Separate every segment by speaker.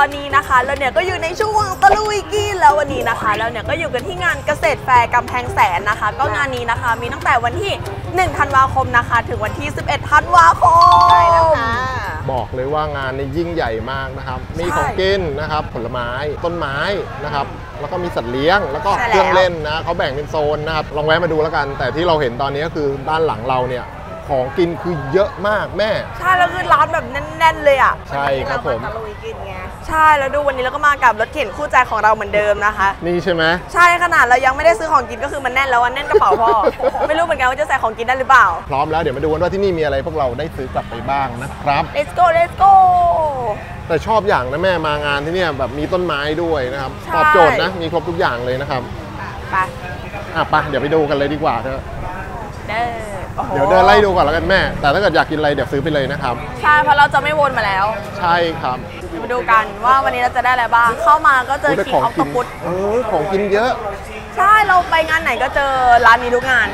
Speaker 1: อนนี้นะคะเราเนี่ยก็อยู่ในช่วงตะลุยกินแล้ววันนี้นะคะเราเนี่ยก็อยู่กันที่งานเกษตรแฟร์กำแพงแสนนะคะก็งานนี้นะคะมีตั้งแต่วันที่1 ธันวาคมนะคะถึงวันที่11 ธันวาคมใช่แล้วค่ะ
Speaker 2: บอกเลยว่างานนี้ยิ่งใหญ่มากนะครับมีของกินนะครับผลไม้ต้นไม้นะครับแล้วก็มีสัตว์เลี้ยงแล้วก็เครื่องเล่นนะเขาแบ่งเป็นโซนนะครับลองแวะมาดูแล้วกันแต่ที่เราเห็นตอนนี้ก็คือด้านหลังเราเนี่ยของกินคือเยอะมากแม่
Speaker 1: ใช่แล้วคือร้านแบบแน่นๆเลยอ่ะ
Speaker 2: ใช่ครับผม
Speaker 1: ตะลุยกินไงใช่แล้วดูวันนี้เราก็มากับรถเข็นคู่ใจของเราเหมือนเดิมนะคะ
Speaker 2: นี่ใช่ไหม
Speaker 1: ใช่ขนาดเรายังไม่ได้ซื้อของกินก็คือมันแน่นแล้วแน่นกระเป๋าพ่อ ไม่รู้เหมือนกันว่าจะใส่ของกินได้หรือเปล่า
Speaker 2: พร้อมแล้วเดี๋ยวมาดูกันว่าที่นี่มีอะไรพวกเราได้ซื้อกลับไปบ้างนะครับ
Speaker 1: let's go let's go
Speaker 2: แต่ชอบอย่างนะแม่มางานที่เนี่ยแบบมีต้นไม้ด้วยนะครับตอบโจทย์นะมีครบทุกอย่างเลยนะครับ
Speaker 1: ไป
Speaker 2: ไปเดี๋ยวไปดูกันเลยดีกว่าเถอะ
Speaker 1: เดี๋
Speaker 2: ยวเดินไล่ดูก่อนแล้วกันแม่แต่ถ้าเกิดอยากกินอะไรเดี๋ยวซื้อไปเลยนะครับ
Speaker 1: ใช่เพราะเราจะไม่วนมาแล้ว
Speaker 2: ใช่ครับ
Speaker 1: มาดูกันว่าวันนี้เราจะได้อะไรบ้างเข้ามาก็เจอคิงออฟต์พุท
Speaker 2: ของกินเยอะ
Speaker 1: ใช่เราไปงานไหนก็เจอร้านนี้ทุกงาน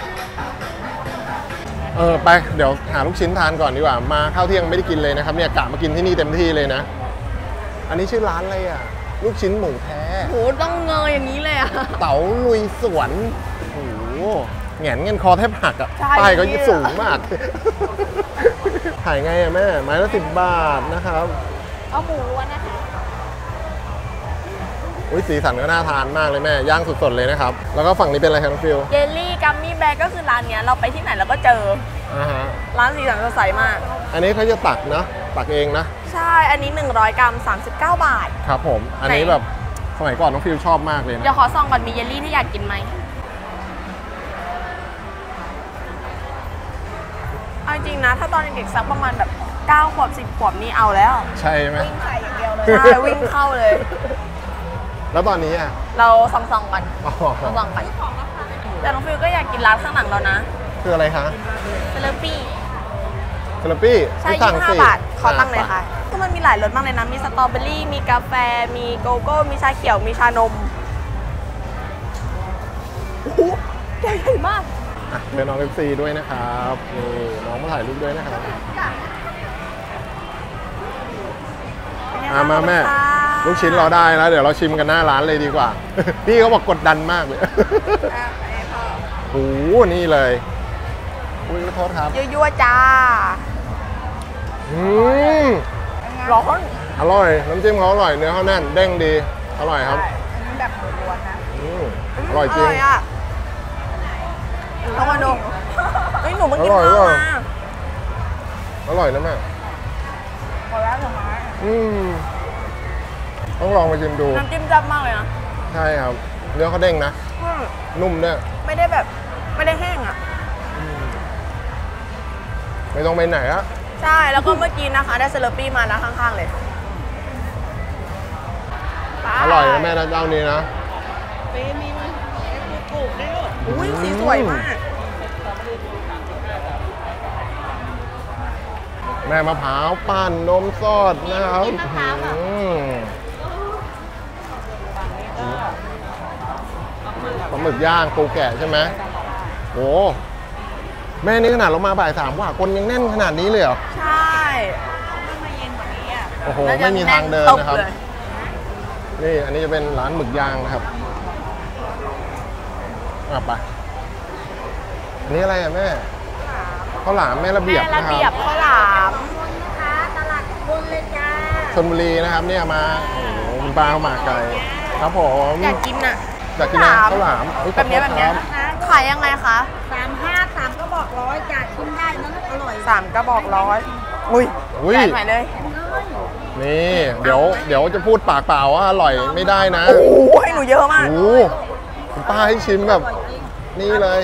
Speaker 2: ไปเดี๋ยวหาลูกชิ้นทานก่อนดีกว่ามาข้าวเที่ยงไม่ได้กินเลยนะครับเนี่ยกะมากินที่นี่เต็มที่เลยนะอันนี้ชื่อร้านอะไรอ่ะลูกชิ้นหมูแท้
Speaker 1: โหต้องเงยอย่างนี้เลยอ่ะ
Speaker 2: เต๋าลุยสวนโอ้แหงนเงินคอแทบหักอ่ะป้ายก็สูงมากขายไงอะแม่ไม้ละ10 บาทนะครับ
Speaker 1: เอาหมูล้วนนะคะ
Speaker 2: สีสันก็น่าทานมากเลยแม่ย่างสดๆเลยนะครับแล้วก็ฝั่งนี้เป็นอะไรครับฟิล
Speaker 1: เยลลี่กัมมี่แบร์ก็คือร้านเนี้ยเราไปที่ไหนเราก็เจอร้านสีสันสดใสมาก
Speaker 2: อันนี้เขาจะตักนะตักเองนะ
Speaker 1: ใช่อันนี้100 กรัม39 บาท
Speaker 2: ครับผมอันนี้แบบสมัยก่อนน้องฟิลชอบมากเลยนะ
Speaker 1: เดี๋ยวขอส่องก่อนมีเยลลี่ที่อยากกินไหมเอาจริงนะถ้าตอนเด็กๆสักประมาณแบบ9 ขวบ10 ขวบนี่เอาแล้ว
Speaker 2: ใช่ไหม
Speaker 1: วิ่งใส่อย่างเดียวเลยใช่วิ่งเข้าเลย
Speaker 2: แล้วตอนนี้อ่ะ
Speaker 1: เราส่องๆกันส่องๆกันแต่น้องฟิลก็อยากกินร้านข้างหลังเรานะ
Speaker 2: คืออะไรคะ
Speaker 1: เซเลปี้ใช่25 บาทขอตั้งเลยค่ะคือมันมีหลายรสมากเลยนะมีสตรอเบอรี่มีกาแฟมีโกโก้มีชาเขียวมีชานมโอ้โหใหญ่มาก
Speaker 2: เป็นน้องFCด้วยนะครับนี่น้องมาถ่ายรูปด้วยนะครับมาแม่ลูกชิ้นเราได้แล้วเดี๋ยวเราชิมกันหน้าร้านเลยดีกว่าพี่เขาบอกกดดันมากเลยโอ้โหนี่เลยอุ้ยขอโทษครับ
Speaker 1: ยั่วๆจ้าร้อน
Speaker 2: อร่อยน้ำจิ้มเขาอร่อยเนื้อเขาแน่นเด้งดีอร่อยครับ
Speaker 1: แบบล้วนนะ
Speaker 2: อร่อยจริง
Speaker 1: ต้องมาดูเฮ้ยหนูมากินข้าวมา
Speaker 2: อร่อยนะแม่
Speaker 1: ขอร้านผลไม้
Speaker 2: ต้องลองไปชิมดู
Speaker 1: น้ำจิ้มจับมากเลยนะ
Speaker 2: ใช่ครับเนื้อเขาเด้งนะนุ่มเนี่ย
Speaker 1: ไม่ได้แบบไม่ได้แห้งอ่ะ
Speaker 2: ไม่ต้องไปไหนอะ
Speaker 1: ใช่แล้วก็เมื่อกี้นะคะได้เซเลปี้มานะข้างๆเลย
Speaker 2: อร่อยนะแม่นะเจ้านี้นะ
Speaker 1: มีกรุบได้ด้วยอุ้ยสีสวยมาก
Speaker 2: แม่มะพร้าวปั้นนมสดนะครับปลาหมึกย่างปูแกะใช่ไหมโอ้แม่นี่ขนาดเรามาบ่าย3ว่าคนยังแน่นขนาดนี้เลยเหรอ
Speaker 1: ใช่ต้องมาเย็นกว่านี้อ่ะ
Speaker 2: โอ้โหไม่มีทางเดินนะครับนี่อันนี้จะเป็นร้านหมึกย่างนะครับไปอันนี้อะไรอ่ะแม่ข้าวหลามแม่ระเบียบนะครับ
Speaker 1: ข้าวหลาม
Speaker 3: ตลาดบุญเลยจ้า
Speaker 2: ชลบุรีนะครับเนี่ยมาโอ้โหคุณป้าเข้ามาไกลครับผม
Speaker 1: อยากกินอ่ะ
Speaker 2: อยากกินข้าวหลาม
Speaker 1: แบบนี้ขายยังไงคะ
Speaker 3: 3 กระบอก100จ้าชิมได้นะอร่อย
Speaker 1: 3 กระบอก100อุ้ยใหญ่ไปเลย
Speaker 2: นี่เดี๋ยวจะพูดปากเปล่าว่าอร่อยไม่ได้นะ
Speaker 1: โอ้ให้หนูเยอะมาก
Speaker 2: โอ้คุณป้าให้ชิมแบบนี่เลย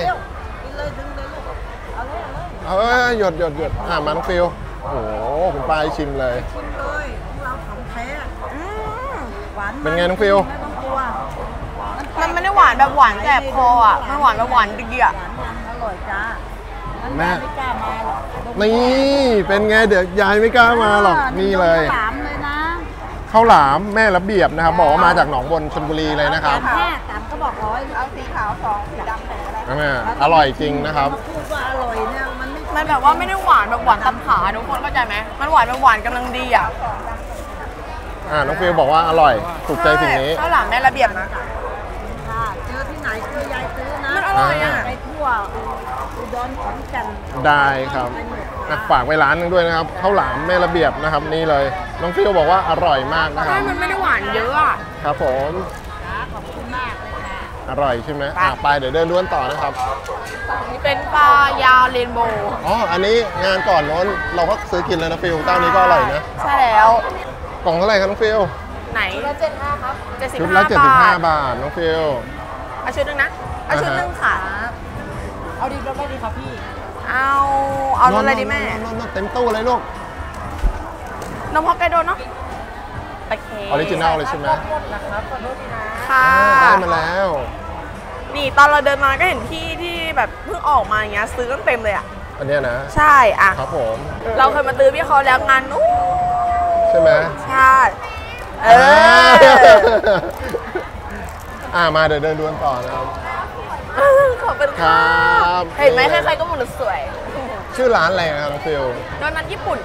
Speaker 2: หยดมาน้องฟิลโอ้โหคุณป้าให้ชิมเลย
Speaker 3: เราของแท้หวาน
Speaker 2: เป็นไงน้องฟิล
Speaker 1: มันไม่ได้หวานแบบหวานแสบคออ่ะมันหวานแบบหวานดีอ่ะ
Speaker 3: อร่อยจ้า
Speaker 2: แม่ไม่กล้ามาหรอกนี่เป็นไงเดี๋ยวยายไม่กล้ามาหรอกนี่เลย
Speaker 3: ข้าวหลามเลยนะ
Speaker 2: ข้าวหลามแม่ระเบียบนะครับบอกว่ามาจากหนองบนชลบุรีเลยนะครับ
Speaker 3: 3 กระบอก100เอาสีขาว2สีดำ1ก็ได้
Speaker 2: แม่อร่อยจริงนะครับ
Speaker 3: พูดว่าอร่อยเนี่ย
Speaker 1: มันแบบว่าไม่ได้หวานแบบหวานตำขาทุกคนเข้าใจไหมมันหวานแบบหวานกำลังดีอ่ะ
Speaker 2: น้องฟิลบอกว่าอร่อยถูกใจสิ่งนี้
Speaker 1: ข้าวหลามแม่ระเบียบนะ
Speaker 3: ค่ะเจอที่ไหนคือยายซื้อนะ
Speaker 1: มันอร่อยอ่ะ
Speaker 3: ไปทั่วอุดรขอนแก่น
Speaker 2: ได้ครับฝากไว้ร้านหนึงด้วยนะครับข้าวหลามแม่ระเบียบนะครับนี่เลยน้องฟิลบอกว่าอร่อยมากนะครับ
Speaker 1: ใช่มันไม่ได้หวานเยอะอ่ะ
Speaker 2: ครับผม
Speaker 3: ขอบคุณมากเลยค่ะ
Speaker 2: อร่อยใช่ไหมไปเดี๋ยวเดินด้วนต่อนะครับ
Speaker 1: นี่เป็นปลายาวเรนโบว์
Speaker 2: อ๋ออันนี้งานก่อนโน้นเราก็ซื้อกินเลยนะฟิลเจ้านี้ก็อร่อยนะ
Speaker 1: ใช่แล้ว
Speaker 2: กล่องเท่าไหร่ครับน้องฟิล
Speaker 1: ไหน
Speaker 3: ละ75ครับ
Speaker 2: ชุดละ
Speaker 1: 75 บาท
Speaker 2: 75 บาทน้องฟิล
Speaker 1: เอาชุดหนึงนะเอาชุดหนึงค่ะ
Speaker 3: เอาดีรสได้ดีครับพี่
Speaker 1: เอารสอะไรดีแม่
Speaker 2: นอนเต็มตู้เลยลูก
Speaker 1: นมฮอกไกโดเนาะโอเค
Speaker 2: ออริจินัลเลยใช่ไหม
Speaker 3: หมดนะครับขอโทษทีนะ
Speaker 1: ค่ะ
Speaker 2: ได้มาแล้ว
Speaker 1: นี่ตอนเราเดินมาก็เห็นพี่ที่แบบเพิ่งออกมาอย่างเงี้ยซื้อกันเต็มเลยอ่ะ
Speaker 2: อันเนี้ยนะ
Speaker 1: ใช่อ่ะ
Speaker 2: ครับผม
Speaker 1: เราเคยมาตื้อพี่เขาแล้วงานนู้น
Speaker 2: ใช่ไหม
Speaker 1: ใช่เออ
Speaker 2: มาเดี๋ยวเดินดวนต่อนะครับ
Speaker 1: ขอบคุณ
Speaker 2: คร
Speaker 1: ค่ะ
Speaker 2: ับ
Speaker 1: เห็นไหมใครๆก็หมดสวย
Speaker 2: ชื่อร้านอะไรนะครับน้องฟิล
Speaker 1: โดนัทญี่ปุ่น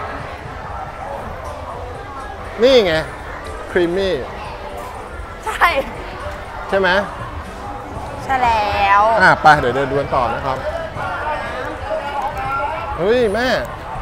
Speaker 2: นี่ไงครีมมี่
Speaker 1: ใช่
Speaker 2: ใช่ไหม
Speaker 1: ใช่แล้ว
Speaker 2: ไปเดี๋ยวเดินดวนต่อนะครับเฮ้ยแม่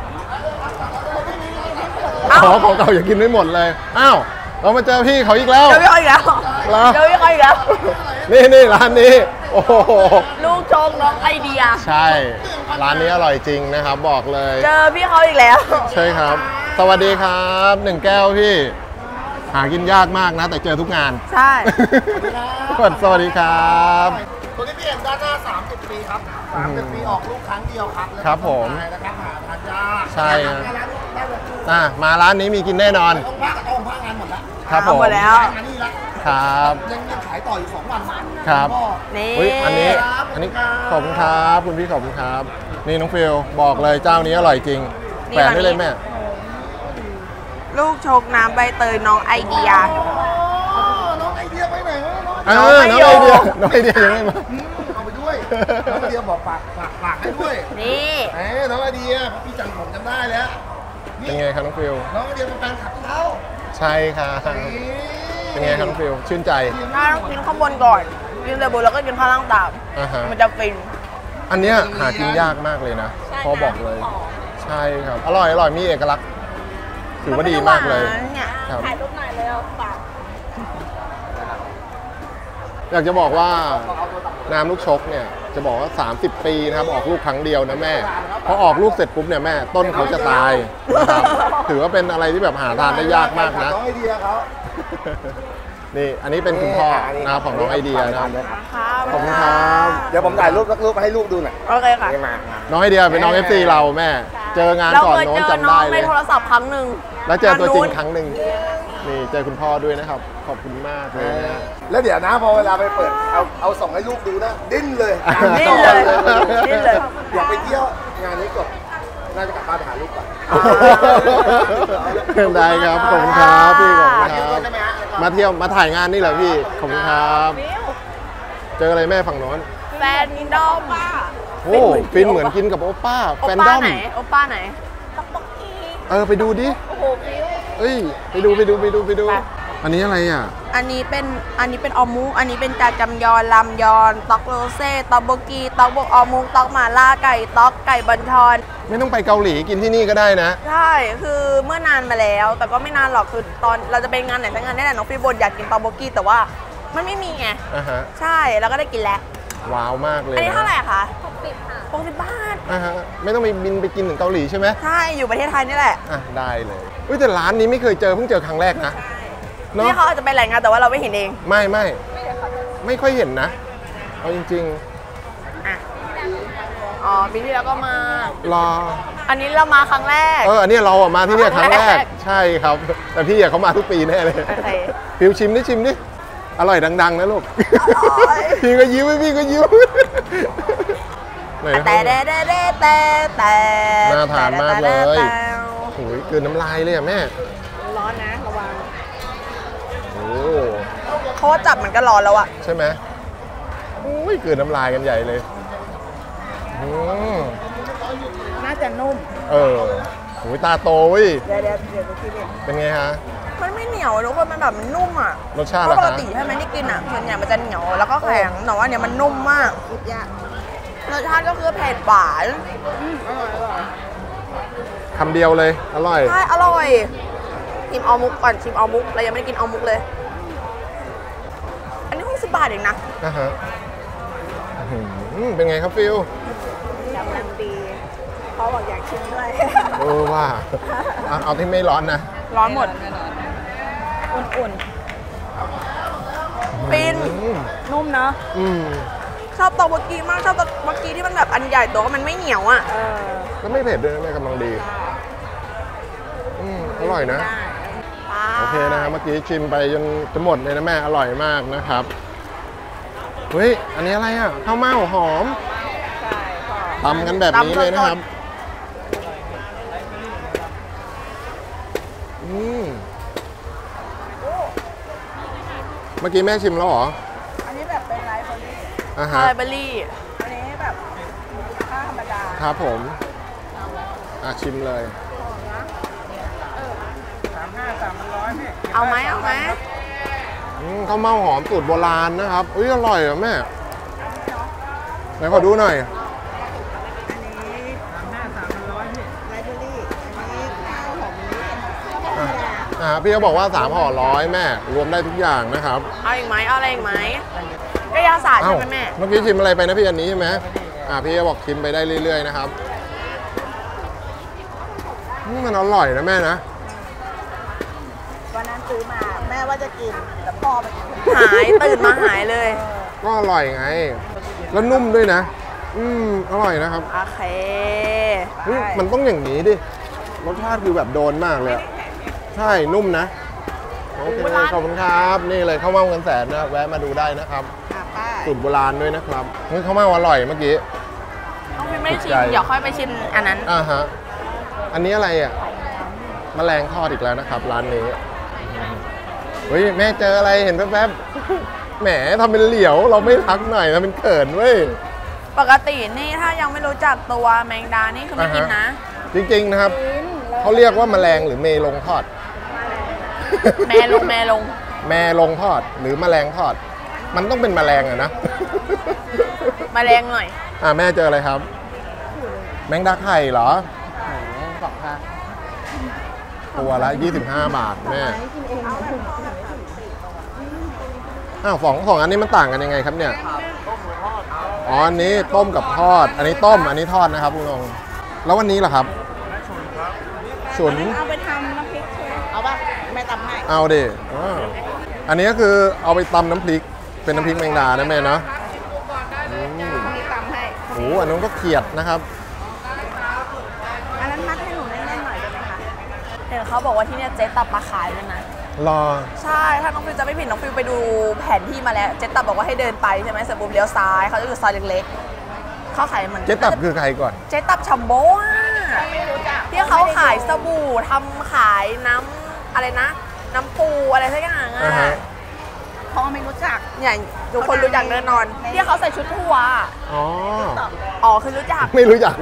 Speaker 2: ของเก่าอย่ากินไม่หมดเลยอ้าวเรามาเจอพี่เขาอีกแล้ว
Speaker 1: เดี๋ยวพี่เขาอีกแล้ว
Speaker 2: เหรอ
Speaker 1: เดี๋ยวพี่เขาอีกแล้ว
Speaker 2: นี่ร้านนี้โอ้โห
Speaker 1: ลูกโชคน้องไอเดีย
Speaker 2: ใช่ร้านนี้อร่อยจริงนะครับบอกเลย
Speaker 1: เจอพี่เขาอีกแล้ว
Speaker 2: ใช่ครับ สวัสดีครับ1 แก้วพี่ หากินยากมากนะ แต่เจอทุกงาน
Speaker 1: ใช่
Speaker 2: สวัสดีครับ
Speaker 4: ตัวนี้พี่เห็นด้านหน้า 30 ปีครับ 30 ปีออกลูกครั้งเดียวครับ
Speaker 2: ครับผม
Speaker 4: แล้วนะครับหาทานยาก
Speaker 2: ใช่ครับ
Speaker 4: ร้านได้เลย
Speaker 2: มาร้านนี้มีกินแน่นอน
Speaker 4: องค์พระกับองค์พระงานหมดแล้ว
Speaker 2: ครับผม
Speaker 1: หมดแล้ว
Speaker 4: งานนี้ละ
Speaker 2: ครับ
Speaker 4: ยังขายต่ออีก2 วัน
Speaker 2: ครับ
Speaker 4: ก็
Speaker 1: นี่
Speaker 2: อุ๊ยอันนี้ขอบคุณครับคุณพี่ขอบคุณครับ นี่น้องฟิลบอกเลยเจ้านี้อร่อยจริงแฝนได้เลยแม่
Speaker 1: ลูกโชคน้ำใบเตยน้องไอเดีย
Speaker 4: น้องไอเดียไปไหนวะน้อง
Speaker 2: น้องไอเดียน้องไอเดียยังไม่มา
Speaker 4: เอาไปด้วย น้องไอเดียบอกฝากให้ด้วย
Speaker 1: นี่
Speaker 4: น้องไอเดียพี่จำผมจำได้แล้ว
Speaker 2: เป็นไงครับน้องฟิล
Speaker 4: น้องไอเดียเป็นแฟนคลับเขา
Speaker 2: ใช่ครับเป็นไงครับน้องฟิลชื่นใจ
Speaker 1: ถ้าต้องกินข้างบนก่อน กินแต่บนแล้วก็กินข้างล่างตาม
Speaker 2: อ่าฮะ
Speaker 1: มันจะฟิน
Speaker 2: อันเนี้ยหากินยากมากเลยนะ
Speaker 1: ใช่นะ
Speaker 2: พอบอกเลย ใช่ครับ อร่อยมีเอกลักษณ์ถือว่าดีมากเลย
Speaker 1: นไได้หวานเนี่ย
Speaker 2: ครับ
Speaker 1: ถ่ายรูปหน่อยเลยเอาฝาก
Speaker 2: อยากจะบอกว่าน้ำลูกชกเนี่ยจะบอกว่า 30 ปีนะครับออกลูกครั้งเดียวนะแม่พอออกลูกเสร็จปุ๊บเนี่ยแม่ต้นเขาจะตายนะครับถือว่าเป็นอะไรที่แบบหาทานได้ยากมากนะ
Speaker 4: น้องไอเดียเขา
Speaker 2: นี่อันนี้เป็นคุณพ่อนะครับของน้องไอเดียนะครับ
Speaker 1: ครับ
Speaker 2: ขอบคุณครับ
Speaker 4: เดี๋ยวผมถ่ายรูปสักรูปให้ลูกดูหน่อย
Speaker 1: โอเคค่ะ
Speaker 2: น้องไอเดียเป็นน้อง FC เราแม่ เจองาน
Speaker 1: เรา
Speaker 2: ก่อน
Speaker 1: เคย
Speaker 2: โน้
Speaker 1: เจ
Speaker 2: น
Speaker 1: อ
Speaker 2: จำ
Speaker 1: น้อ
Speaker 2: ได้
Speaker 1: ง
Speaker 2: เล
Speaker 1: ใน
Speaker 2: ย
Speaker 1: โทรศัพท์ครั้งหนึ่ง
Speaker 2: แล้วเจอตัวจริง
Speaker 1: านนู้น
Speaker 2: ครั้งหนึ่งนี่เจอคุณพ่อด้วยนะครับ ขอบคุณมากเลยนะ
Speaker 4: แล้วเดี๋ยวนะพอเวลาไปเปิดเอาส่งให้ลูกดูนะ ดิ้นเลย
Speaker 1: ดิ้นเลยดิ้นเลย
Speaker 4: อยากไปเที่ยวงานนี้จบน่าจะกลับบ้านไปหาลูกก่อน
Speaker 2: ได้ครับขอบคุณครับพี่ขอบคุณครับ
Speaker 4: ใช่ไหมฮะ
Speaker 2: มาเที่ยวมาถ่ายงานนี่เหรอพี่ขอบคุณครับ เจออะไรแม่ฝั่งโน้น
Speaker 1: แฟนดอม
Speaker 2: โอ้ฟินเหมือนกินกับโอป้า
Speaker 1: โอ
Speaker 2: แฟน
Speaker 1: ป้า
Speaker 2: ดอม
Speaker 1: ไหนโอป้าไหน
Speaker 2: ไปดูดิ
Speaker 1: โอ้โหฟิว
Speaker 2: เอ้ยไปดู อันนี้อะไรอ่ะ
Speaker 1: อันนี้เป็นออมูอันนี้เป็นจาจำยอนลำยอนตอกโรเซ่ตอกโบกีตอกโบกออมูตอกหมาล่าไก่ตอกไก่บัญชร
Speaker 2: ไม่ต้องไปเกาหลีกินที่นี่ก็ได้นะ
Speaker 1: ใช่คือเมื่อนานมาแล้ว แต่ก็ไม่นานหรอกคือตอนเราจะไปงานไหนสักงานนี่แหละน้องฟิวบนอยากกินตอกโบกีแต่ว่ามันไม่มีไง
Speaker 2: อ่าฮะ
Speaker 1: ใช่แล้วก็ได้กินแล้ว
Speaker 2: ว้าวมากเลย
Speaker 1: อันนี้เท่าไหร่
Speaker 2: นะ
Speaker 1: คะ60 ค่ะ60 บาท
Speaker 2: อ่าฮะไม่ต้องไปบินไปกินถึงเกาหลีใช่ไหม
Speaker 1: ใช่อยู่ประเทศไทยนี่แหละ
Speaker 2: ได้เลยอุ้ยแต่ร้านนี้ไม่เคยเจอเพิ่งเจอครั้งแรกนะเนาะ
Speaker 1: นี่เขาอาจจะไปหลายงานแต่ว่าเราไม่เห็นเอง
Speaker 2: ไม่ค่อยเห็นนะเอาจริง
Speaker 1: อ่ะอ๋อปีที่แล้วก็มา
Speaker 2: ๆรอ
Speaker 1: อันนี้เรามาครั้งแรก
Speaker 2: อันนี้เราอะมาที่เนี่ยครั้งแร
Speaker 1: ครั้งแร
Speaker 2: ก
Speaker 1: ก
Speaker 2: ใช่ครับ แต่พี่เขามาทุกปีแน่เลย
Speaker 1: โอเค
Speaker 2: ฟิวชิมดิอร่อยดังๆนะลูก
Speaker 1: ร่อย
Speaker 2: พี่ก็ยิ้มพี่ก็ยิ้มไหนนะ
Speaker 1: แต่แต่
Speaker 2: น่าทานมากเลย
Speaker 1: แต่
Speaker 2: โอ้ยกลืนน้ำลายเลยอะแม่
Speaker 1: ร้อนนะระวัง
Speaker 2: โอ้
Speaker 1: เพราะว่าจับมันก็ร้อนแล้วอะ
Speaker 2: ใช่ไหมโอ้ยกลืนน้ำลายกันใหญ่เลยอืม
Speaker 3: น่าจะนุ่ม
Speaker 2: โอ้ยตาโตเว้ย
Speaker 3: เดี๋ยวไปคิดเอง
Speaker 2: เป็นไงฮะ
Speaker 1: มันไม่เหนียวนียวทุกคนมันแบบมันนุ่มอ่ะ
Speaker 2: รสชาติ
Speaker 1: เพ
Speaker 2: ล่ะ
Speaker 1: ราะปก
Speaker 2: คะ
Speaker 1: ติใช่ไหมที่กินอ่ะส่วนใหญ่มันจะเหนียวแล้วก็แข็งแต่ว่าเนี่ยมันนุ่มมาก
Speaker 3: สุดยอด
Speaker 1: รสชาติก็คือเผ็ดหวาน
Speaker 3: อร่อย
Speaker 2: คำเดียวเลยอร่อย
Speaker 1: ใช่อร่อยชิมเอามุกก่อนชิมเอามุกเรายังไม่ได้กินเอามุกเลย อันนี้60 บาทเองนะ
Speaker 2: นะฮะเป็นไงครับฟิล
Speaker 3: กำลังดีเขาบอกอยากชิมด้วย
Speaker 2: ว่าเอาที่ไม่ร้อนนะ
Speaker 1: ร้อนหมด
Speaker 3: อุ่น
Speaker 1: ปิน
Speaker 3: ๆ นุ่มเนาะ
Speaker 1: ชอบตัวเมื่อกี้มากชอบตัวเมื่อกี้ที่มันแบบอันใหญ่ตัวก็มันไม่เหนียวอ่ะ
Speaker 2: แล้วไม่เผ็ดด้วยนะแม่กำลังดีอร่อยนะ โอเคนะครับเมื่อกี้ชิมไปจนจะหมดเลยนะแม่อร่อยมากนะครับเฮ้ยอันนี้อะไรอ่ะข้าวเม่าหอม
Speaker 3: ใช่ค่ะ
Speaker 2: ตำกันแบบนี้เลยนะครับเมื่อกี้แม่ชิมแล้วเหรอ
Speaker 3: อันนี้แบบเป็นไรซ์เบอร์รี่
Speaker 1: คาราเบอรี่
Speaker 3: อันนี้แบบข้าวธรรมดา
Speaker 2: ครับผมชิมเลย
Speaker 1: เอาไหมเอาไหม
Speaker 2: ข้าวเม่าหอมสูตรโบราณนะครับอุ้ยอร่อยอ่ะแม่ไหนขอดูหน่อย
Speaker 3: อันนี้ไรซ์เบอร์รี่ อันนี้ข้าวหอมมะลิธรรมดา
Speaker 2: พี่เขาบอกว่า3ห่อ100แม่รวมได้ทุกอย่างนะครับ
Speaker 1: เอาอีกไหมเอาอะไรอีกไหมกระยาศาสตร์ใช่ไหมแม่
Speaker 2: เมื่อกี้ชิมอะไรไปนะพี่อันนี้ใช่ไหมพี่ก็บอกชิมไปได้เรื่อยๆนะครับมันอร่อยนะแม่นะ
Speaker 3: วันนั้นซื้อมาแม่ว่าจะกินแต่พ่อไปกิน
Speaker 1: หายตื่นมาหายเลย
Speaker 2: ก็อร่อยไง แล้วนุ่มด้วยนะอร่อยนะครับ
Speaker 1: โอเค
Speaker 2: มันต้องอย่างนี้ดิรสชาติคือแบบโดนมากเลยอะใช่นุ่มนะโอเคขอบคุณครับนี่เลยข้าวเม่าเงินแสนนะแวะมาดูได้นะครับ
Speaker 3: ป้า
Speaker 2: สูตรโบราณด้วยนะครับเฮ้ยข้าวเม่าอร่อยเมื่อกี้
Speaker 1: ต้องพิมไม่ได้ชิม
Speaker 2: ถูกใจ
Speaker 1: เดี๋ยวค่อยไปชิมอันนั้น
Speaker 2: ฮะอันนี้อะไรอ่ะแมลงทอดอีกแล้วนะครับร้านนี้เฮ้ยแม่เจออะไรเห็นแป๊บๆแหมทำเป็นเหลียวเราไม่ทักหน่อยทำเป็นเขินเว้ย
Speaker 1: ปกตินี่ถ้ายังไม่รู้จักตัวแมงดานี่คือไม่กินนะ
Speaker 2: จริงๆนะครับเขาเรียกว่าแมลงหรือเมลงทอด
Speaker 1: แม่ลง
Speaker 2: แมลงทอดหรือแมลงทอด มันต้องเป็นแมลงอะนะ
Speaker 1: มาแรงหน่อย
Speaker 2: แม่เจออะไรครับ แมงดาไข่เหรอตัวละ25 บาทแม่สองอันนี้มันต่างกันยังไงครับเนี่ยอ๋ออันนี้ต้มกับทอด อันนี้ต้มอันนี้ทอดนะครับคุณองแล้ววันนี้ล่ะครับฉุน
Speaker 3: เอาไปทำน้ำพริกใช่ไหมเอาป่ะแม่ตำให้
Speaker 2: เอาดิอันนี้ก็คือเอาไปตำน้ำพริกเป็นน้ำพริกแมงดานะแม่เนาะ
Speaker 3: มีตำให้
Speaker 2: โอ้อันนู้นก็เขียดนะครับ
Speaker 3: อันนั้นมัดให้หนูแน่นๆหน่อยได้ไหมคะ
Speaker 1: เห็นเขาบอกว่าที่เนี่ยเจ๊ตับมาขายเลยนะ
Speaker 2: รอ
Speaker 1: ใช่ ถ้าน้องฟิวจะไม่ผิดน้องฟิวไปดูแผนที่มาแล้ว เจ๊ตับบอกว่าให้เดินไปใช่ไหมเสร็จปุ๊บเลี้ยวซ้ายเขาจะอยู่ซอยเล็กๆเขาขายเหมือน
Speaker 2: เจ๊ตับคือใครก่อน
Speaker 1: เจ๊ตับชัมโบ้อะที่เขาขายสบู่ทำขายน้ำอะไรนะ น้ำปูอะไรสักอย่างอะ
Speaker 2: ฮะ
Speaker 3: พ่อไม่รู้จัก
Speaker 1: อย่างทุกคนรู้จักแน่นอนที่เขาใส่ชุดทัวร์อะ
Speaker 2: อ๋อ
Speaker 1: อ๋อคือรู้จัก
Speaker 2: ไม่รู้จัก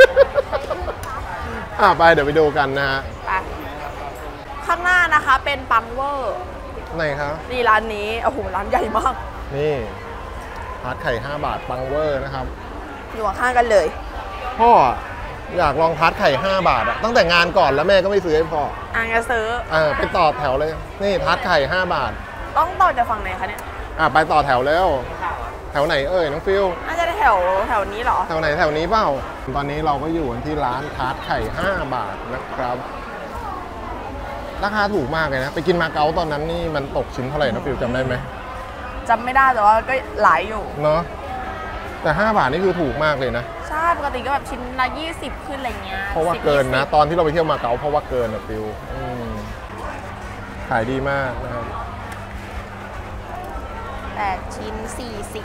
Speaker 2: ไปเดี๋ยวไปดูกันนะฮะ
Speaker 1: ไปข้างหน้านะคะเป็นปังเวอร์
Speaker 2: ไหนครับ
Speaker 1: นี่ร้านนี้โอ้โหร้านใหญ่มาก
Speaker 2: นี่ทาร์ตไข่5 บาทปังเวอร์นะครับ
Speaker 1: อยู่ข้างๆกันเลย
Speaker 2: พ่ออยากลองทาร์ตไข่ 5 บาทอะตั้งแต่งานก่อนแล้วแม่ก็ไม่ซื้อให้พ่อ
Speaker 1: อ่างจะซื้อ
Speaker 2: ไปต่อแถวเลย นี่ทาร์ตไข่ 5 บาท
Speaker 1: ต้องต่อจากฝั่งไหนคะเนี่ย
Speaker 2: ไปต่อแถวแล้ว แถวไหนเอ่ยน้องฟิล
Speaker 1: น่าจะแถวนี้เหรอ
Speaker 2: แถวไหนแถวนี้เปล่า ตอนนี้เราก็อยู่กันที่ร้านทาร์ตไข่ 5 บาทนะครับ ราคาถูกมากเลยนะ ไปกินมาเก๊าตอนนั้นนี่มันตกชิ้นเท่าไหร่น้องฟิลจำได้ไหม
Speaker 1: จำไม่ได้แต่ว่าก็หลายอยู่
Speaker 2: เนาะแต่5 บาทนี่คือถูกมากเลยนะ
Speaker 1: ใช่ปกติก็แบบชิ้นละ20ขึ้นอะไรเงี้ย
Speaker 2: เพราะว่า
Speaker 1: 10
Speaker 2: เกินนะ
Speaker 1: 20
Speaker 2: ตอนที่เราไปเที่ยวมาเก๊าเพราะว่าเกินอะฟิลขายดีมากนะครับ
Speaker 1: 8 ชิ้น 40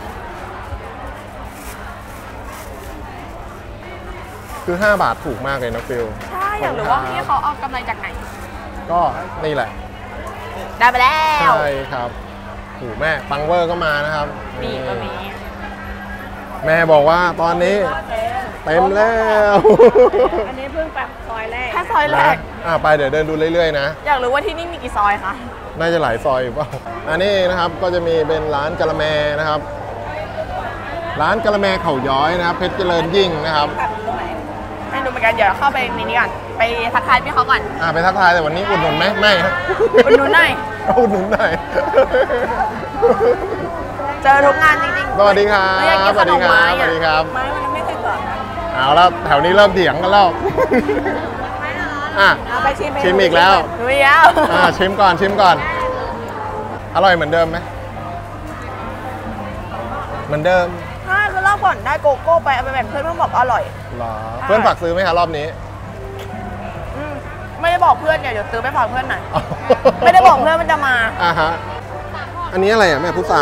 Speaker 2: คือ5 บาทถูกมากเลยนะฟิล
Speaker 1: ใช่อยากรู้ว่าพี่เขาเอากำไรจากไหน
Speaker 2: ก็นี่แหละ
Speaker 1: ได้ไปแล้ว
Speaker 2: ใช่ครับถูกแม่ปังเวอร์ก็มานะครับ
Speaker 1: นี่ก็มี
Speaker 2: แม่บอกว่าตอนนี้เต็มแล้ว
Speaker 3: อันนี้เพิ่งแบบซอยแรก
Speaker 1: แค่ซอยแรก
Speaker 2: ไปเดี๋ยวเดินดูเรื่อยๆนะ
Speaker 1: อยากรู้ว่าที่นี่มีกี่ซอยคะ
Speaker 2: น่าจะหลายซอยอยู่เปล่าอันนี้นะครับก็จะมีเป็นร้านกะละแมนะครับ ร้านกะละแมเขาย้อยนะครับเพชรเจริญยิ่งนะครับ
Speaker 1: ไม่รู้เหมือนกันเดี๋ยวเข้าไปในนี้ก่อนไปทักทายพี่เขาก่อน
Speaker 2: ไปทักทายแต่วันนี้อุดหนุนไหมไม่ครับ
Speaker 1: อุดหนุนหน่อย
Speaker 2: อุดหนุนหน่อย
Speaker 1: เจอทุกงานจริงๆ
Speaker 2: สวัสดีครับ
Speaker 1: หนูอยากกินขนมไม้
Speaker 2: สวัสดีครับ
Speaker 3: ไม้มันไม่เคยเกิดนะ
Speaker 2: เอาแล้วแถวนี้เริ่มเถียงกันแล้วอ่ะ
Speaker 3: เอาไปชิม
Speaker 2: ชิมอีกแล้ว
Speaker 1: หนูอยาก
Speaker 2: ชิมก่อนชิมก่อน อร่อยเหมือนเดิมไหมเหมือนเดิม
Speaker 1: ใช่คือรอบก่อนได้โกโก้ไปเอาไปแบ่งเพื่อนเพื่อนบอกอร่อย
Speaker 2: เหรอเพื่อนฝากซื้อไหมคะรอบนี้
Speaker 1: ไม่ได้บอกเพื่อนเดี๋ยวซื้อไปฝากเพื่อนหน่อย ไม่ได้บอกเพื่อนมันจะมา
Speaker 2: ฮะอันนี้อะไรอ่ะแม่พุทรา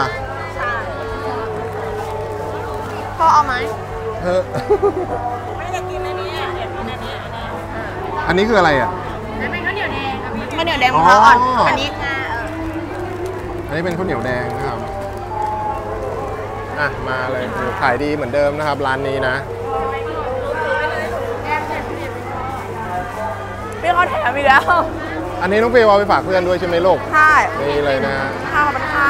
Speaker 1: พ่อเอาไหม
Speaker 2: เฮ้อ
Speaker 3: ไม่ได้กินอันนี้อยากกินอันนี้
Speaker 2: อันนี้คืออะไรอ่ะ
Speaker 1: ข้าวเหนียวแดงมะพร้าวอ่อน
Speaker 2: อ๋ออั
Speaker 1: อันนี้
Speaker 2: อันนี้เป็นข้าวเหนียวแดงนะครับมาเลยโหขายดีเหมือนเดิมนะครับร้านนี้นะ
Speaker 1: พี่เขาแถมอีกแล้ว
Speaker 2: อันนี้น้องเฟย์เอาไปฝากเพื่อนด้วยใช่ไหมลูก
Speaker 1: ใช่
Speaker 2: นี่เลยนะ
Speaker 1: ข้าวมันค่ะ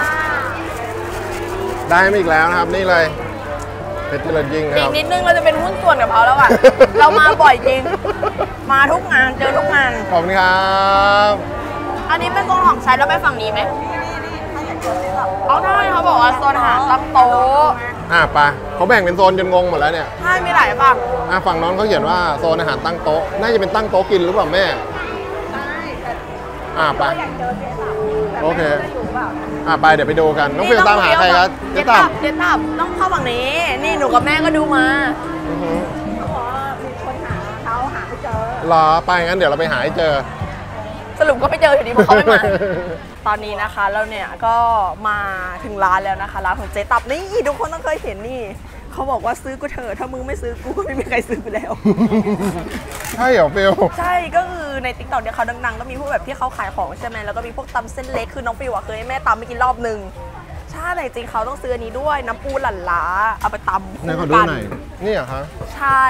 Speaker 2: ได้มาอีกแล้วนะครับนี่เลยเพชรเจริญยิ่งนะ
Speaker 1: อี
Speaker 2: ค
Speaker 1: ก
Speaker 2: รับ
Speaker 1: นิดนึงเราจะเป็นหุ้นส่วนกับเขาแล้วอ่ะ เรามาบ่อยจริง มาทุกงานเจอทุกงาน
Speaker 2: ขอบคุณครับ
Speaker 1: อันนี้เป็นโซนของใช้แล้วไปฝั่งนี้ไหมเอาได้เขาบอกว่าโซนอาหารตั้งโต๊ะ
Speaker 2: ไปเขาแบ่งเป็นโซนจนงงหมดแล้วเนี่ย
Speaker 1: ใช่มีหลายฝั่ง
Speaker 2: ฝั่งน้องเขาเขียนว่าโซนอาหารตั้งโต๊ะน่าจะเป็นตั้งโต๊ะกินหรือเปล่าแม่ไปโอเคไปเดี๋ยวไปดูกันน้องเฟลตามหาใครครับเจ๊ตับ
Speaker 1: เจ๊ตับต้องเข้าฝั่งนี้ นี่หนูกับแม่ก็ดูมา
Speaker 2: อือหือ
Speaker 3: เขาบอกว่ามีคนหาเขาหาไม่เจอ
Speaker 2: รอไปงั้นเดี๋ยวเราไปหาให้เจอ
Speaker 1: สรุปก็ไม่เจออยู่ดีเพราะเขาไม่มา ตอนนี้นะคะเราเนี่ยก็มาถึงร้านแล้วนะคะร้านของเจ๊ตับนี่ทุกคนต้องเคยเห็นนี่เขาบอกว่าซื้อกูเถอะถ้ามึงไม่ซื้อกูก็ไม่มีใครซื้อกูแล้ว
Speaker 2: ใช่เหรอเฟล
Speaker 1: ใช่ก็คือในติ๊กต็อกเนี่ยเขาดังๆก็มีพวกแบบที่เขาขายของใช่ไหมแล้วก็มีพวกตำเส้นเล็กคือน้องฟิวอะเคยให้แม่ตำไปกินรอบนึงใช่แต่จริงๆเขาต้องซื้ออันนี้ด้วยน้ำปูหลั่นล้าเอาไปตำ
Speaker 2: ไหน
Speaker 1: คู่
Speaker 2: ขอดู
Speaker 1: กัน
Speaker 2: หน่อยนี่เหรอคะ
Speaker 1: ใช่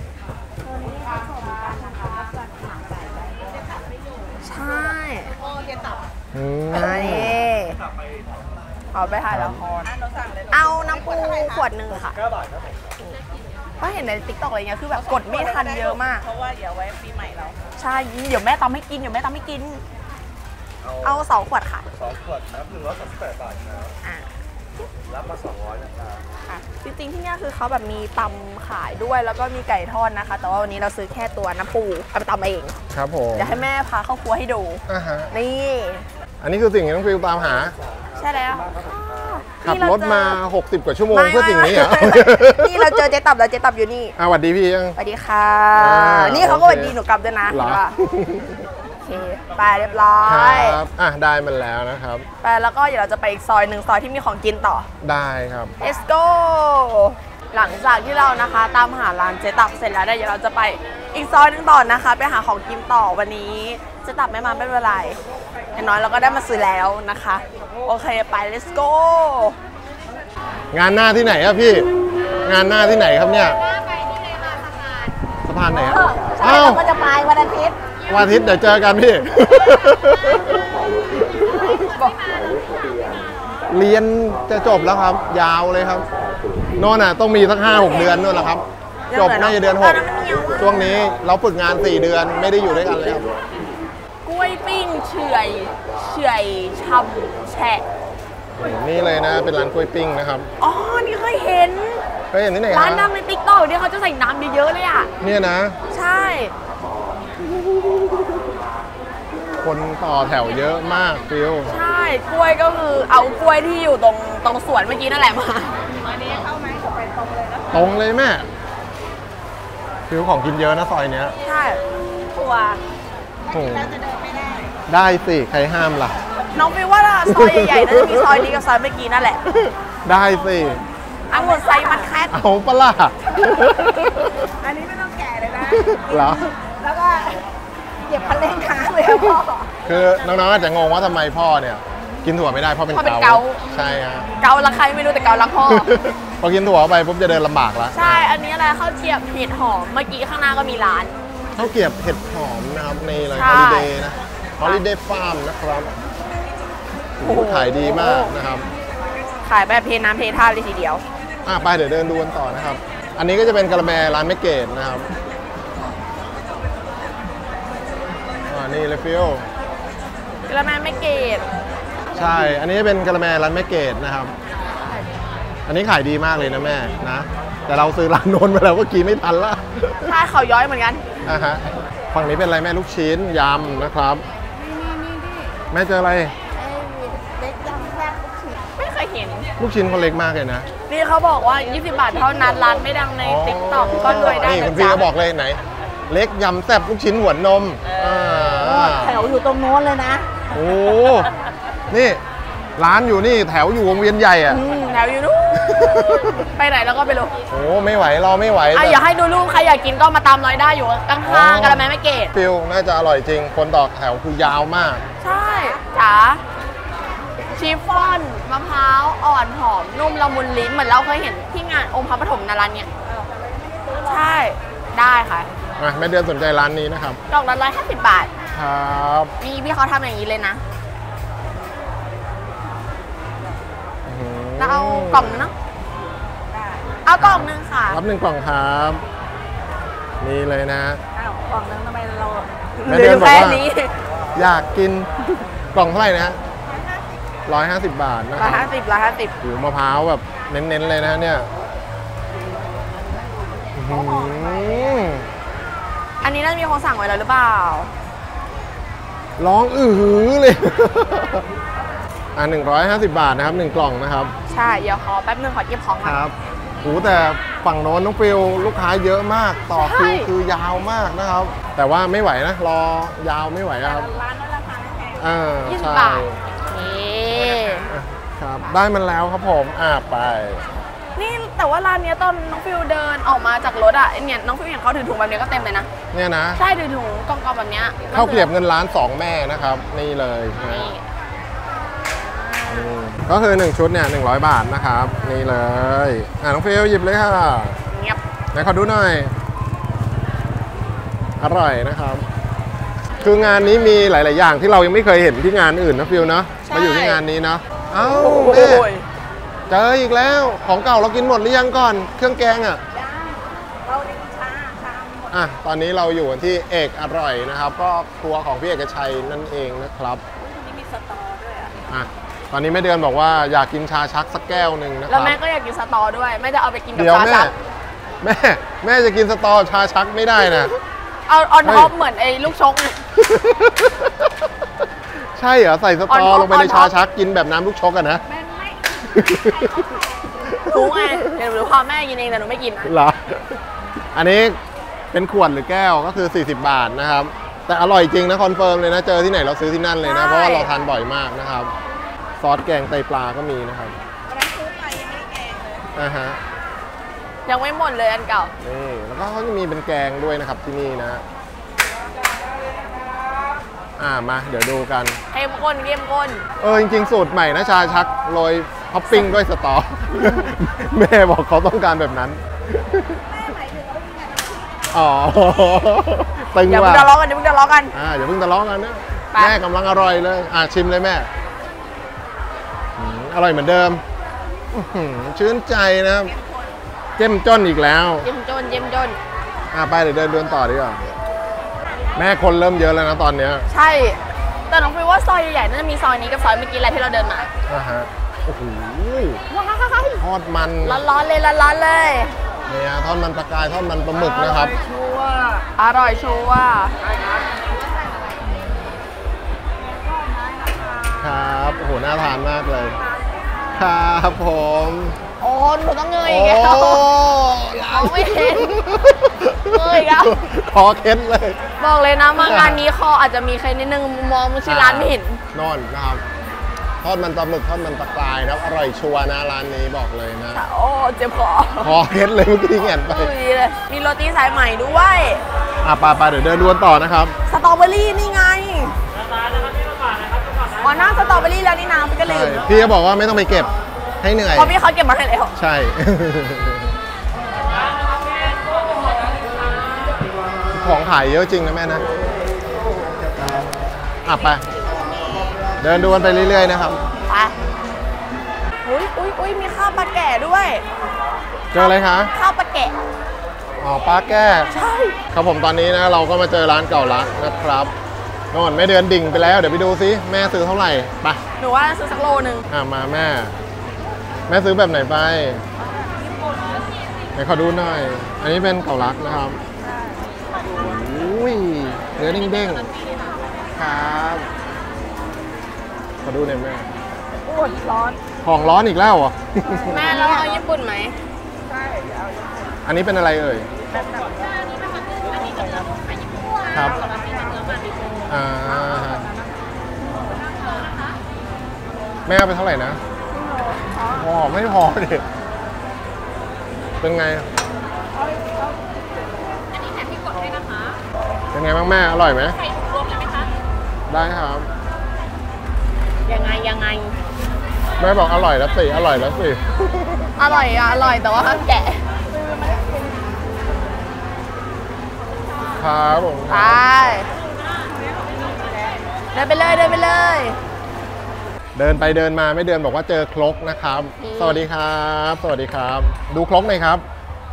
Speaker 1: ใช่
Speaker 2: อืม
Speaker 1: อันนี้เอาไปถ่ายละครเอาน้ำปูขวดหนึ่งค่ะก็เห็นในติ๊กต็อกอะไรเงี้ยคือแบบกดไม่ทันเยอะมาก
Speaker 3: เพราะว่าเดี๋ยวไว้ปีใหม่เรา
Speaker 1: ใช่เดี๋ยวแม่ตำให้กินเดี๋ยวแม่ตำให้กิน เอา2 ขวดค่ะ
Speaker 4: 2 ขวดครับ138 บาทครับ
Speaker 1: อ่ะ
Speaker 4: รับมา 200 นะครับ
Speaker 1: อ่ะจริงๆที่เนี่ยคือเขาแบบมีตำขายด้วยแล้วก็มีไก่ทอดนะคะ แต่ว่าวันนี้เราซื้อแค่ตัวน้ำปูเอาไปตำเอง
Speaker 2: ครับผม
Speaker 1: เดี๋ยวให้แม่พาเข้าครัวให้ดู
Speaker 2: ฮะ
Speaker 1: นี่
Speaker 2: อันนี้คือสิ่งที่น้องฟิลตามหา
Speaker 1: ใช่แล้ว
Speaker 2: ขับ
Speaker 1: นี่เ
Speaker 2: รถมา 60 กว่าชั่วโมงเพื่อสิ่งนี้เหรอ
Speaker 1: นี่เราเจอเจ๊ตับแล้วเจ๊ตับอยู่นี่
Speaker 2: สวัสดีพี่ยัง
Speaker 1: สวัสดีค่ะ
Speaker 2: นี่
Speaker 1: นี่เขาก็สวัสดีหนูกลับด้วยนะ
Speaker 2: เหรอ
Speaker 1: ว่าโอเคไปเรียบร้อ
Speaker 2: คร
Speaker 1: ย
Speaker 2: ับได้มันแล้วนะครับ
Speaker 1: ไปแล้วก็เดี๋ยวเราจะไปอีกซอยหนึ่งซอยที่มีของกินต่อ
Speaker 2: ได้ครับ
Speaker 1: Let's go หลังจากที่เรานะคะตามหาร้านเจ๊ตับเสร็จแล้วเนี่ยเดี๋ยวเราจะไปอีกซอยหนึงต่อนะคะ ไปหาของกินต่อวันนี้เจ๊ตับไม่มาไม่เป็นไรอย่างน้อยเราก็ได้มาซื้อแล้วนะคะ โอเคไป Let's go
Speaker 2: งานหน้าที่ไหนอะพี่ งานหน้าที่ไหนครับเนี่ยสะพานไหนอะ
Speaker 3: ใช่
Speaker 2: อ้าว
Speaker 3: เราก็จะไปวันอาทิตย์
Speaker 2: วันอาทิตย์เดี๋ยวเจอกันพี่ เรียนจะจบแล้วครับ ยาวเลยครับโน่นน่ะต้องมีสัก5-6 เดือนนู่นแหละครับ จบน่าจะเดือน 6 ช่วงนี้เราฝึกงาน4 เดือนไม่ได้อยู่ด้วยกันเลยครับ
Speaker 1: กล้วยปิ้งเฉอยช่ำแฉะ
Speaker 2: นี่เลยนะเป็นร้านกล้วยปิ้งนะครับ
Speaker 1: อ๋อ นี่เคยเห็น
Speaker 2: เคยเห็นที่ไหน
Speaker 1: ร้านดั
Speaker 2: คะ
Speaker 1: งในติ๊กต็อกเนี่ยเขาจะใส่น้ำเยอะๆเลยอ่ะ
Speaker 2: เนี่ยนะ
Speaker 1: ใช่
Speaker 2: คนต่อแถวเยอะมากฟิล
Speaker 1: ใช่ กล้วยก็คือเอากล้วยที่อยู่ตรงสวนเมื่อกี้นั่นแหละมา
Speaker 3: อันนี้เข้าไหมจะไปตรงเลยนะ
Speaker 2: ตรงเลยแม่ฟิลของกินเยอะนะซอยเนี้ย
Speaker 1: ใช่ถั่ว
Speaker 2: โอ้
Speaker 3: เราจะเดินไม่ได้
Speaker 2: ได้สิใครห้ามล่ะ
Speaker 1: น้องฟิวว่าซอยใหญ่ๆน่าจะมีซอยนี้กับซอยเมื่อกี้นั่นแหละ
Speaker 2: ได้สิ
Speaker 1: องุ่นไซมัดแคท
Speaker 2: เอาปะล่ะ
Speaker 3: อันนี้ไม่ต้องแก่เลยนะ
Speaker 2: เหรอ
Speaker 3: แล้วก็เก็บคันเร่งค้างเลยอะพ่อ
Speaker 2: คือน้องๆอาจจะงงว่าทำไมพ่อเนี่ย กินถั่วไม่ได้พ่อเป็น
Speaker 1: พ่อเป็น
Speaker 2: เกา
Speaker 1: เกา
Speaker 2: ใช่ฮะ
Speaker 1: เกาละใครไม่รู้แต่เกาละพ่อ
Speaker 2: พอกินถั่วเข้าไปปุ๊บจะเดินลำบากแล้ว
Speaker 1: ใช่ อันนี้อะไรข้าวเจียบเห็ดหอม เมื่อกี้ข้างหน้าก็มีร้าน
Speaker 2: ข้าวเกรียบเห็ดหอมนะครับในอะไร
Speaker 1: ใช่
Speaker 2: ฮอลิเดย์นะฮอลิเดย์ฟาร์มนะครับโอ้โหขายดีมากนะครับ
Speaker 1: ขายแบบเทน้ำเทท่าเลยทีเดียว
Speaker 2: ไปเดี๋ยวเดินดูกันต่อนะครับ อันนี้ก็จะเป็นกะละแมร้านแม่เกดนะครับนี่เลยฟิล
Speaker 1: กระแมไม่เกต
Speaker 2: ใช่ อันนี้เป็นกะละแมร้านแม่เกดนะครับ อันนี้ขายดีมากเลยนะแม่นะ แต่เราซื้อร้านโน้นมาแล้วก็กินไม่ทันละ
Speaker 1: ใช่เขาย้อยเหมือนกัน
Speaker 2: ฮะฝั่งนี้เป็นอะไรแม่ลูกชิ้นยำนะครับ แม่เจออะไร
Speaker 3: เล็กยำแซ่บลูกชิ้น
Speaker 1: ไม่เคยเห็น
Speaker 2: ลูกชิ้นเขาเล็กมากเลยนะ
Speaker 1: นี่เขาบอกว่า 20 บาทเท่านั้นร้านไม่ดังใน TikTok ก็รวยได้
Speaker 2: นี่
Speaker 1: นะ
Speaker 2: คุณพี่
Speaker 1: จ๊ะ
Speaker 2: ก็บอกเลยไหน เล็กยำแซ่บลูกชิ้นหัวนมา
Speaker 3: แถวอยู่ตรงโน้นเลยนะ
Speaker 2: โอ้นี่ร้านอยู่นี่แถวอยู่วงเวียนใหญ่อะ
Speaker 1: แถวอยู่นู้นไปไหนแล้วก็ไปรู้
Speaker 2: โอ้ไม่ไหวรอไม่ไหว
Speaker 1: อยากให้ดูรูปใครอยากกินก็มาตามร้อยได้อยู่ข้างๆกระแมไม่เกต
Speaker 2: ฟิลน่าจะอร่อยจริง คนต่อแถวคือยาวมาก
Speaker 1: ใช่จ๋าชีฟฟ่อนมะพร้าวอ่อนหอมนุ่มละมุนลิ้นเหมือนเราเคยเห็นที่งานองค์พระปฐมนาร้านเนี้ยใช่ได้ค่ะ
Speaker 2: แม่เดือนสนใจร้านนี้นะครับ
Speaker 1: ดอกละ150 บาท
Speaker 2: ครับ
Speaker 1: นี่พี่เขาทำอย่างนี้เลยนะแล้วเอากล่องนึงเนาะเอากล่องนึงค่ะ
Speaker 2: รับ1 กล่องครับ นี่เลยนะ
Speaker 3: อ้าวกล่องนึงทำไมเรา
Speaker 2: แม่
Speaker 1: เหลื
Speaker 2: เดื
Speaker 1: อ
Speaker 2: อน
Speaker 1: อยู่
Speaker 2: บอก
Speaker 1: แค่
Speaker 2: ว่า
Speaker 1: นี้
Speaker 2: อยากกินกล่องเท่าไหร่นะ150 บาทนะครับ
Speaker 1: 150
Speaker 2: หูมะพร้าวแบบเน้นๆเลยนะเนี่ยอื้อหือ
Speaker 1: อันนี้น่าจะมีคนสั่งไว้แล้วหรือเปล่า
Speaker 2: ร้องอื้อหือเลย 150 บาทนะครับ1 กล่องนะครับ
Speaker 1: ใช่เดี๋ยวขอแป๊บนึงขอเก็บของ
Speaker 2: ค
Speaker 1: ก่อน
Speaker 2: รับหูแต่ฝั่งโน้นน้องฟิลลูกค้าเยอะมากต่อคิว
Speaker 1: ใช่
Speaker 2: คือยาวมากนะครับ แต่ว่าไม่ไหวนะ รอยาวไม่ไหวครับ
Speaker 3: ร้านนั้นราคาไม่แพง
Speaker 1: 20
Speaker 2: ใช่
Speaker 1: บาทนี่
Speaker 2: ครับได้มันแล้วครับผมไป
Speaker 1: นี่แต่ว่าร้านเนี้ยตอนน้องฟิวเดินออกมาจากรถอ่ะเนี่ยน้องฟิวเห็นเขาถือถุงแบบนี้ก็เต็มเลยนะ
Speaker 2: เนี่ยนะ
Speaker 1: ใช่ถือถุงกล่องๆแบบเนี้ย
Speaker 2: ข้าวเกรียบเงินล้าน2 แม่นะครับ นี่เลยนะ
Speaker 1: นี่
Speaker 2: ก็คือ 1 ชุดเนี่ย100 บาทนะครับ นี่เลยน้องฟิลหยิบเลยค่ะ
Speaker 1: เงียบ
Speaker 2: ไหนขอดูหน่อย อร่อยนะครับ คืองานนี้มีหลาย ๆ อย่างที่เรายังไม่เคยเห็นที่งานอื่นนะฟิลเนาะมาอยู่ที่งานนี้เนาะเอ้า
Speaker 1: โอ้
Speaker 2: แม่
Speaker 1: ย
Speaker 2: เจออีกแล้วของเก่าเรากินหมดหรือยังก่อนเครื่องแกงอ่ะ
Speaker 3: เราได้ชาหมด
Speaker 2: ตอนนี้เราอยู่ที่เอกอร่อยนะครับ ก็ครัวของพี่เอกชัยนั่นเองนะครับ
Speaker 3: นี่มีสตอด้วยอ่ะ
Speaker 2: ตอนนี้แม่เดือนบอกว่าอยากกินชาชักสักแก้วหนึ่งนะค
Speaker 1: แล้
Speaker 2: รั
Speaker 1: ว
Speaker 2: บ
Speaker 1: แม่ก็อยากกินสตอด้วยแม่จะเอาไปกินกับ
Speaker 2: เดี๋ยว
Speaker 1: ชา
Speaker 2: แม่
Speaker 1: ชัก
Speaker 2: แม่จะกินสตอชาชักไม่ได้นะ
Speaker 1: เอาออน
Speaker 2: เฮ้ย
Speaker 1: ท็อปเหมือนไอ้ลูกชกไง
Speaker 2: ใช่เหรอใส่สตอ
Speaker 1: on top
Speaker 2: ลงไปใน
Speaker 1: on top
Speaker 2: ชาชักกินแบบน้ำลูกชกกันนะ
Speaker 3: แม่ไม่
Speaker 1: รู้ไงเดี๋ยวหนูพาแม่กินเองแต่หนูไม่กินนะ
Speaker 2: เหรอ อันนี้เป็นขวดหรือแก้วก็คือ 40 บาทนะครับ แต่อร่อยจริงนะคอนเฟิร์มเลยนะ เจอที่ไหนเราซื้อที่นั่นเลยนะ เพราะว่าเราทานบ่อยมากนะครับ ซอสแกงไตปลาก็มีนะครับ
Speaker 3: วันนั้นซื้อไปยังไม่ได้แกงเลย
Speaker 2: ฮะ
Speaker 1: ยังไม่หมดเลยอันเก่า
Speaker 2: นี่แล้วก็เขาจะมีเป็นแกงด้วยนะครับที่นี่นะ มาเดี๋ยวดูกัน
Speaker 1: เข้มข้นเข้มข้น
Speaker 2: จริงๆ สูตรใหม่นะชาชักโรยท็อปปิ้งด้วยสตอ แม่บอกเขาต้องการแบบนั้น อ๋อ ตึง
Speaker 1: อย่าเพิ่
Speaker 2: ว่ะ
Speaker 1: งทะเลาะกันอย่าเพิ่งทะเลาะกัน
Speaker 2: อย่าเพิ่งทะเลาะกันนะ
Speaker 1: ไป
Speaker 2: แม่กำลังอร่อยเลยชิมเลยแม่อร่อยเหมือนเดิมอื้อหือชื่นใจนะครับเจ้มจ้นอีกแล้ว
Speaker 1: เยี่ยมจนเยี่ยมจน
Speaker 2: ไปเดี๋ยวเดินต่อดีกว่าแม่คนเริ่มเยอะแล้วนะตอนเนี้ย
Speaker 1: ใช่ แต่น้องฟิวว่าซอยใหญ่ๆน่าจะมีซอยนี้กับซอยเมื่อกี้แหละที่เราเดินมา
Speaker 2: โอ้โห
Speaker 1: ว้าว
Speaker 2: ทอดมัน
Speaker 1: ร้อนๆเลยร้อนๆเลย
Speaker 2: เนี่ยทอดมันปลากายทอดมันปลาหมึกนะครับ
Speaker 1: อร่อยชัวร์
Speaker 2: ครับโอ้โหน่าทานมากเลย ครับผม
Speaker 1: โอ้หนูต้องเงยอีกแล้ว มองไม่เห็น เงยอีกแล้ว
Speaker 2: คอเค้นเลย
Speaker 1: บอกเลยนะมางานนี้คออาจจะมีใครนิดนึงมองชื่อร้านไม่เห็น
Speaker 2: นอนนะครับทอดมันปลาหมึกทอดมันปลากายนะครับอร่อยชัวร์นะร้านนี้บอกเลยนะ
Speaker 1: โอ้เจ็บคอ
Speaker 2: คอเค้นเลยเมื่อกี้แง่นไป
Speaker 1: ดีเลย มีโรตีสายใหม่ด้วย
Speaker 2: ไปเดี๋ยวเดินดวนต่อนะครับ
Speaker 1: สตรอเบอรี่นี่ไงอ๋อหน้าสตรอเบอรี่แล้วนี่นะพี่ก็ลื
Speaker 2: ใช่
Speaker 1: ม
Speaker 2: พี่ก็บอกว่าไม่ต้องไปเก็บให้เหนื่อย
Speaker 1: เพราะพี่เขาเก็บมาให้แล้ว
Speaker 2: ใช่ ผของขายเยอะจริงนะแม่นะอ่ะไปเดินดูกันไปเรื่อยๆนะครับ
Speaker 1: ไปอุ้ยมีข้าวปลาแก่ด้วย
Speaker 2: เจออะไรคะ
Speaker 1: ข้าวปลาแก่
Speaker 2: อ๋อปลาแก้
Speaker 1: ใช่
Speaker 2: ครับผมตอนนี้นะเราก็มาเจอร้านเก่ารักนะครับโน่นแม่เดือนดิ่งไปแล้วเดี๋ยวไปดูซิแม่ซื้อเท่าไหร่ไป
Speaker 1: หนูว่าซื้อสักโลนึง
Speaker 2: มาแม่ซื้อแบบไหนไปไหนขอดูหน่อย อันนี้เป็นเก่ารักนะครับอุ้ยเนื้อเด้งๆครับขอดูหน่อยแม่
Speaker 1: โอ้ยร้อน
Speaker 2: ของร้อนอีกแล้วเหรอ
Speaker 1: แม่แล้วเอาญี่ปุ่นไหม
Speaker 2: อันนี้เป็นอะไรเอ่ยครับแม่เอาไปเท่าไหร่นะพอไม่พอดิเป็นไงเป็นไงบ้างแม่อร่อยไหมใส่ถุงรวมเลยไหมคะได้ครับ
Speaker 1: ยังไง
Speaker 2: แม่บอกอร่อยแล้วสิอร่อยแล้วสิ
Speaker 1: อร่อยแต่ว่าห้ามแกะ
Speaker 2: ครับผม
Speaker 1: ไปเดินไปเลย
Speaker 2: เดินไปเดินมาไม่เดินบอกว่าเจอครกนะครับ สวัสดีครับ สวัสดีครับ ดูครกหน่อยครับ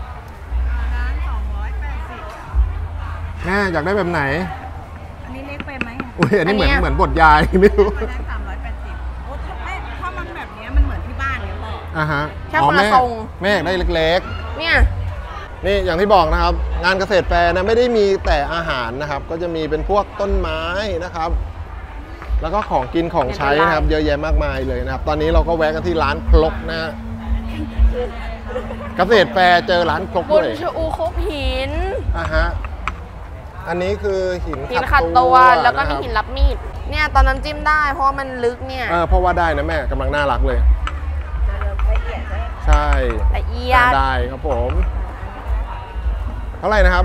Speaker 2: แม่อยากได้แบบไหน
Speaker 3: อันนี้เล็กไปไหม
Speaker 2: อุ้ยอันนี้เหมือนบทยายไม่รู้
Speaker 3: อันนั้น380โอ้ถ้ามันแบบนี้มันเหมือนที่บ้านเนี่ยพ่อ
Speaker 2: อ่ะฮะ
Speaker 1: แค่คนละทรง
Speaker 2: แม่อยากได้เล็ก
Speaker 1: เนี่ย
Speaker 2: ๆนี่อย่างที่บอกนะครับ งานเกษตรแฟร์นะไม่ได้มีแต่อาหารนะครับ ก็จะมีเป็นพวกต้นไม้นะครับ แล้วก็ของกินของใช้นะครับ เยอะแยะมากมายเลยนะครับ ตอนนี้เราก็แวะกันที่ร้านครกนะฮะเกษตรแฟร์เจอร้านครก
Speaker 1: บ
Speaker 2: ด้
Speaker 1: น
Speaker 2: วย
Speaker 1: ชะอูคบหิน
Speaker 2: อ่ะฮะอันนี้คือหิน
Speaker 1: ขัดตัวแล้วก็มี
Speaker 2: ะครับ
Speaker 1: หินรับมีด เนี่ยตอนนั้นจิ้มได้เพราะว่ามันลึกเนี่ย
Speaker 2: เพราะว่าได้นะแม่กำลังน่ารักเลย ใช่
Speaker 1: ละเอียด
Speaker 2: ได้ครับผมเท่าไหร่นะครับ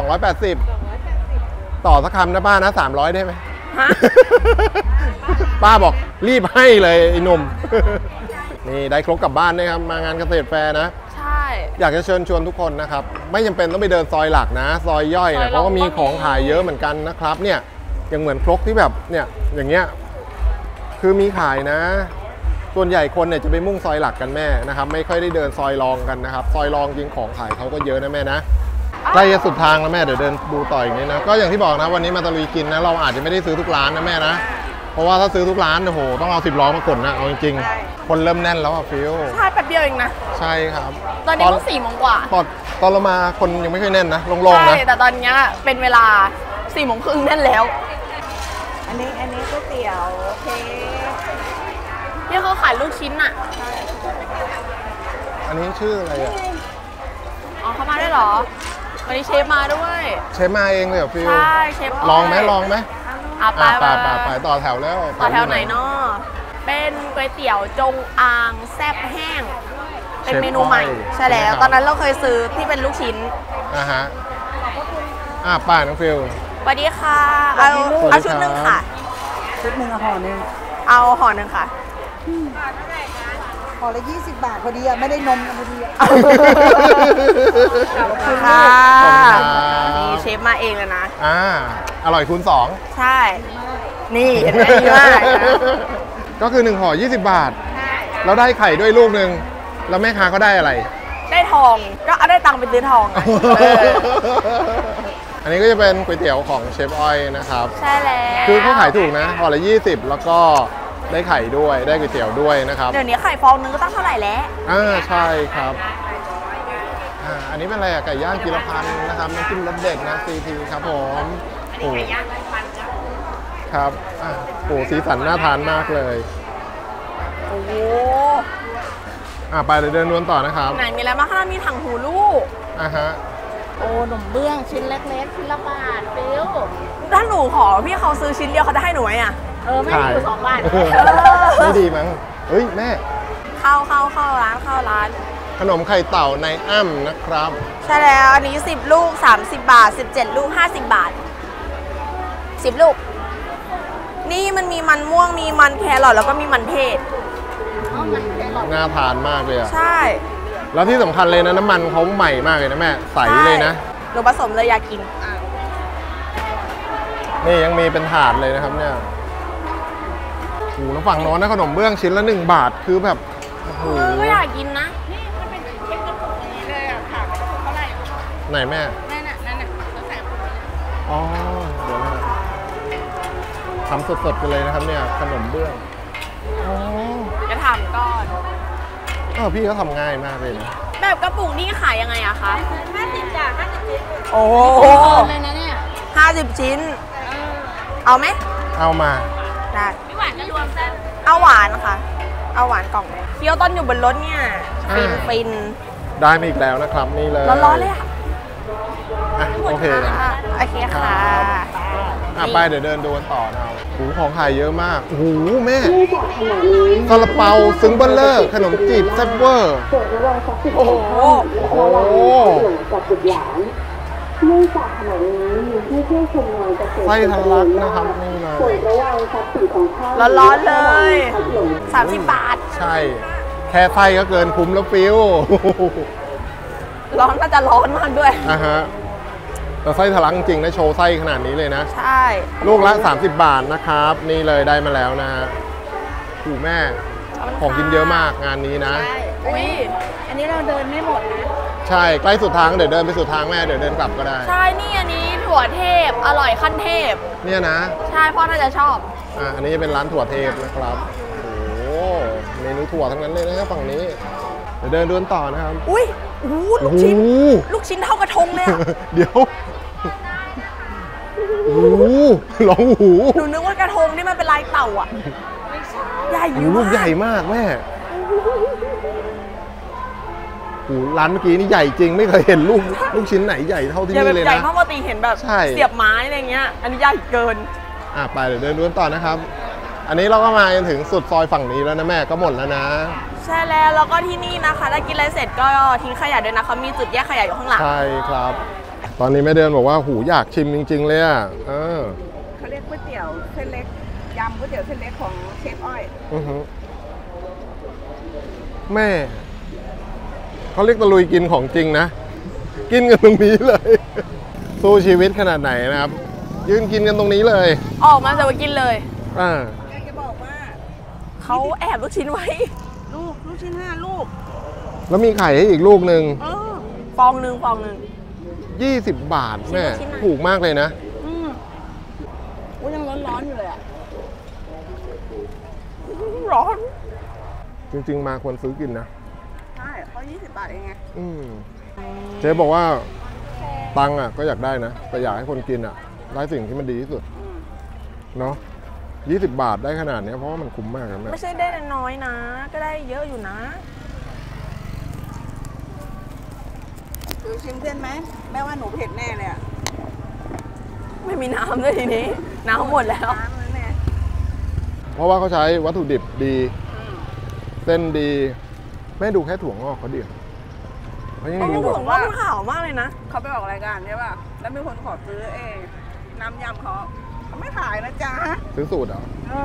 Speaker 2: 280ต่อสักคำนะป้านะ300ได้ไหม
Speaker 1: ฮะ
Speaker 2: ป้าบอกรีบให้เลยไอ้หนุ่ม นี่ได้ครกกลับบ้านนะครับมางานเกษตรแฟร์นะ
Speaker 1: ใช่
Speaker 2: อยากจะเชิญชวนทุกคนนะครับไม่จำเป็นต้องไปเดินซอยหลักนะ ซอยย่อย
Speaker 1: ซอย
Speaker 2: นะ
Speaker 1: รอง
Speaker 2: เขาก็มี
Speaker 1: ก็มี
Speaker 2: ของขายเยอะเหมือนกันนะครับเนี่ยอย่างเหมือนครกที่แบบเนี่ยอย่างเงี้ยคือมีขายนะ ส่วนใหญ่คนเนี่ยจะไปมุ่งซอยหลักกันแม่นะครับไม่ค่อยได้เดินซอยรองกันนะครับซอยรองจริงของขายเขาก็เยอะนะแม่นะใกล้จะสุดทางแล้วแม่เดี๋ยวเดินดูต่ออย่างนี้นะก็อย่างที่บอกนะวันนี้มาตะลุยกินนะเราอาจจะไม่ได้ซื้อทุกร้านนะแม่นะเพราะว่าถ้าซื้อทุกร้านโอ้โหต้องเอา10 ล้อมาขนนะเอาจริงๆคนเริ่มแน่นแล้วอะฟิล
Speaker 1: ใช่แป๊บเดียวเองนะ
Speaker 2: ใช่ครับ
Speaker 1: ตอนนี้ก็4 โมงกว่า
Speaker 2: ตอนเรามาคนยังไม่ค่อยแน่นนะโล่งๆ
Speaker 1: ใช่
Speaker 2: นะ
Speaker 1: แต่ตอนเนี้ยเป็นเวลา4 โมงครึ่งแน่นแล้ว
Speaker 3: อันนี้ก๋วยเตี๋ยวโอเค
Speaker 1: เนี่ยเขาขายลูกชิ้นอ่ะ
Speaker 2: อันนี้ชื่ออะไรอะ
Speaker 1: อ๋อเขามาด้วยเหรอ วันนี้เชฟมาด้วย
Speaker 2: เชฟมาเองเลยเหรอฟิล
Speaker 1: ใช่เชฟ
Speaker 2: ลองไหม
Speaker 1: ไป
Speaker 2: ต่อแถวแล้ว
Speaker 1: ต่อแถวไหนเนาะเป็นก๋วยเตี๋ยวจงอางแซ่บแห้ง เป็นเมนูใหม่ ใช่แล้ว ตอนนั้นเราเคยซื้อที่เป็นลูกชิ้น
Speaker 2: ฮะป้าน้องฟิล
Speaker 1: สวัสดีค่ะ เอาชุดหนึ่งค่ะ
Speaker 3: ชุดหนึ่งห่อหนึ่ง
Speaker 1: เอาห่อหนึ่งค่ะ
Speaker 3: ห่อละ20 บาทพอดีอะไม่ได้นมพอดีอะ
Speaker 1: ขอบคุณค่ะ
Speaker 2: ขอบคุณครับ
Speaker 1: นี่เชฟมาเองเลยนะ
Speaker 2: อร่อยคูณ2
Speaker 1: ใช่ นี่เห็นไหมดีมากนะ
Speaker 2: ก็คือ1ห่อ20 บาทแล้วได้ไข่ด้วยลูกหนึ่งแล้วแม่ค้าก็ได้อะไร
Speaker 1: ได้ทองก็เอาได้ตังค์ไปซื้อทองอะเออ
Speaker 2: อันนี้ก็จะเป็นก๋วยเตี๋ยวของเชฟอ้อยนะครับ
Speaker 1: ใช่แล้ว
Speaker 2: คือเขาขายถูกนะห่อละ20แล้วก็ได้ไข่ด้วยได้ก๋วยเตี๋ยวด้วยนะครับ
Speaker 1: เดี๋ยวนี้ไข่ฟองนึงก็ตั้งเท่าไหร่แล้ว
Speaker 2: ใช่ครับอันนี้เป็นอะไรอะไก่ย่างกิโลพันธ์นะครับน้ำจิ้มรสเด็ดนะซีทีครับผมโอ้ครับโอ้สีสันน่าทานมากเลย
Speaker 1: โอ้โห
Speaker 2: ไปเดี๋ยวเดินวนต่อนะครับ
Speaker 1: ไหนมีอะไรบ้างคะมีถังหูลูก
Speaker 2: ฮะ
Speaker 3: โอ้หนมเบื้องชิ้นเล็กๆชิ้นละบาทฟิว
Speaker 1: ถ้าหนูขอพี่เขาซื้อชิ้นเดียวเขาจะให้หนูไหมอ่ะ
Speaker 3: ไม่ได้อยู่2 บาท
Speaker 2: ไม่ดีมั้งเฮ้ยแม่
Speaker 1: เข้าร้าน
Speaker 2: ขนมไข่เต่าในอ้ำนะครับ
Speaker 1: ใช่แล้วอันนี้10 ลูก30 บาท17 ลูก50 บาท10 ลูก นี่มันมีมันม่วงมีมันแครอทแล้วก็มีมันเทศ
Speaker 2: น่าทานมากเลยอะ
Speaker 1: ใช่
Speaker 2: แล้วที่สำคัญเลยนะน้ำมันเขาใหม่มากเลยนะแม่ใสเลยนะ
Speaker 1: หนูผสมเลยอยากกิน
Speaker 2: นี่ยังมีเป็นถาดเลยนะครับเนี่ยโอ้โหแล้วฝั่งโน้นนะขนมเบื้องชิ้นละ1 บาทคือแบบโอ้โห
Speaker 1: ก็อยากกินนะ
Speaker 3: นี่มันเป็นเค็มกระปุกอย่างนี้เลยอ่ะค่ะกระปุกเท่าไหร่
Speaker 2: ไหนแม่
Speaker 3: นั่นน่ะเราใส่กระปุกเลย
Speaker 2: อ๋อเดี๋ยวนะทำสดๆกันเลยนะครับเนี่ยขนมเบื้องอ๋อ
Speaker 1: จะถามก่อน
Speaker 2: พี่เขาทำง่ายมากเลยนะ
Speaker 1: แบบกระปุกนี่ขายยังไงอะคะ
Speaker 3: 50 จ้ะ50 ชิ้น
Speaker 1: โอ้โห
Speaker 3: เลยนะเนี่ย
Speaker 1: 50 ชิ้น เอาไหม
Speaker 2: เอามา
Speaker 1: ได้
Speaker 3: พี่หวานจะรวมเส้น
Speaker 1: เอาหวานค่ะ เอาหวานกล่องเคี้ยวตอนอยู่บนรถเนี่ยฟินฟิน
Speaker 2: ได้มาอีกแล้วนะครับนี่เลย
Speaker 1: ร้อนๆเลยค่ะ
Speaker 2: อ่ะโอเค
Speaker 1: โอเคค่ะ
Speaker 2: ไปเดี๋ยวเดินดูกันต่อนะโอ้โหของขายเยอะมากโอ้โหแม่ซาลาเปาซึ้งเบลเลอร์ขนมจีบแซ่บเวอร์
Speaker 1: โอ้โห
Speaker 2: โอ้โห
Speaker 5: กับบุตรหลานเนื่องจากขณะนี้มีผู้เที่ยวชมงานเกษตร
Speaker 2: ไส้ทะลักนะครับนี่เลย
Speaker 5: ส่วนระหว่างทรัพย์สินของท่าน
Speaker 1: ร้อนๆเลย
Speaker 5: พัดหลง
Speaker 1: 30 บาท
Speaker 2: ใช่ แค่ไส้ก็เกินคุ้มแล้วฟิว
Speaker 1: ร้อนก็จะร้อนมากด้วย
Speaker 2: อ่ะฮะแต่ไส้ทะลักจริงๆนะโชว์ไส้ขนาดนี้เลยนะ
Speaker 1: ใช่
Speaker 2: ลูกละ 30 บาทนะครับ นี่เลยได้มาแล้วนะฮะขู่แม่ของกินเยอะมากงานนี้นะ
Speaker 1: อุ้ย
Speaker 3: อันนี้เราเดินไม่หมดนะ
Speaker 2: ใช่ใกล้สุดทางเดี๋ยวเดินไปสุดทางแม่เดี๋ยวเดินกลับก็ได้
Speaker 1: ใช่นี่อันนี้ถั่วเทพ อร่อยขั้นเทพ
Speaker 2: เนี่ยนะ
Speaker 1: ใช่พ่อน่าจะชอบ
Speaker 2: อันนี้จะเป็นร้านถั่วเทพนะครับ โอ้โหเมนูถั่วทั้งนั้นเลยนะครับฝั่งนี้ เดี๋ยวเดินดูกันต่อนะครับ
Speaker 1: อุ้ยโอ้โหลูกชิ้น ลูกชิ้นเท่ากระทงเลยอะ
Speaker 2: เดี๋ยวโอ้โหร้องหู
Speaker 1: หนูนึกว่ากระทงนี่มันเป็นลายเต่าอ่ะใหญ่
Speaker 2: โอ้โหลูกใหญ่มากแม่โอ้โหร้านเมื่อกี้นี่ใหญ่จริงไม่เคยเห็นลูกชิ้นไหนใหญ่เท่าที่
Speaker 1: ใหญ่
Speaker 2: นี่
Speaker 1: แบบ
Speaker 2: เลย
Speaker 1: ใหญ่
Speaker 2: นะ
Speaker 1: เท่าปกติเห็นแบบ
Speaker 2: ใช่
Speaker 1: เสียบไม้อะไรเงี้ย อันนี้ใหญ่เกิน
Speaker 2: ไปเดี๋ยวเดินดูกันต่อนะครับ อันนี้เราก็มาจนถึงสุดซอยฝั่งนี้แล้วนะแม่ก็หมดแล้วนะ
Speaker 1: ใช่แล้วก็ที่นี่นะคะถ้ากินอะไรเสร็จก็ทิ้งขยะด้วยนะคะมีจุดแยกขยะอยู่ข้างหลัง
Speaker 2: ใช่ครับ ตอนนี้แม่เดินบอกว่าหูอยากชิมจริง ๆ เลยอ่ะ
Speaker 3: เขาเรียกก๋วยเตี๋ยวเส้นเล็กยำก๋วยเตี๋ยวเส้นเล็กของเชฟอ้อย
Speaker 2: อือฮึแม่เขาเรียกตะลุยกินของจริงนะ กินกันตรงนี้เลย สู้ชีวิตขนาดไหนนะครับ ยืนกินกันตรงนี้เลย
Speaker 1: ออกมาจะมากินเลย
Speaker 3: อยากจะบอกว่า
Speaker 1: เขาแอบลูกชิ้นไว้
Speaker 3: ลูกชิ้น5 ลูก
Speaker 2: แล้วมีไข่ให้อีกลูกหนึ่ง
Speaker 1: ฟองหนึ่ง
Speaker 2: 20 บาทแม่
Speaker 1: ชิ้นละ
Speaker 2: ถูกมากเลยนะ
Speaker 3: ยังร้อนๆอยู่เลยอ่ะ
Speaker 1: ร้อน
Speaker 2: จริงๆมาควรซื้อกินนะ
Speaker 3: ใช่เขา20 บาทเองไง
Speaker 2: เจ๊บอกว่าตังค์ก็อยากได้นะ แต่อยากให้คนกินได้สิ่งที่มันดีที่สุดเนาะ20 บาทได้ขนาดนี้เพราะว่ามันคุ้มมากนะแม่
Speaker 1: ไม่ใช่ได้น้อยนะ ก็ได้เยอะอยู่นะ
Speaker 3: ดูชิมเส้นไหมแม่ว่าหนูเผ็ดแน่เลยอ่ะ
Speaker 1: ไม่มีน้ำด้วยทีนี้ น้ำหมดแล้ว
Speaker 3: น้ำนั่นแหละ
Speaker 2: เพราะว่าเขาใช้วัตถุดิบดี เส้นดี แม่ดูแค่ถั่วงอกเขาเดียวเขายัง
Speaker 1: ต้อง
Speaker 2: มี
Speaker 1: รู้
Speaker 2: แบบ
Speaker 1: สึกว่ามันขาวมากเลยนะ
Speaker 3: เขาไปออกรายการใช่ป่ะ แล้วมีคนขอซื้อน้ำยำเขาไม่ขายนะจ๊ะ
Speaker 2: ซื้อสูตรเหรอ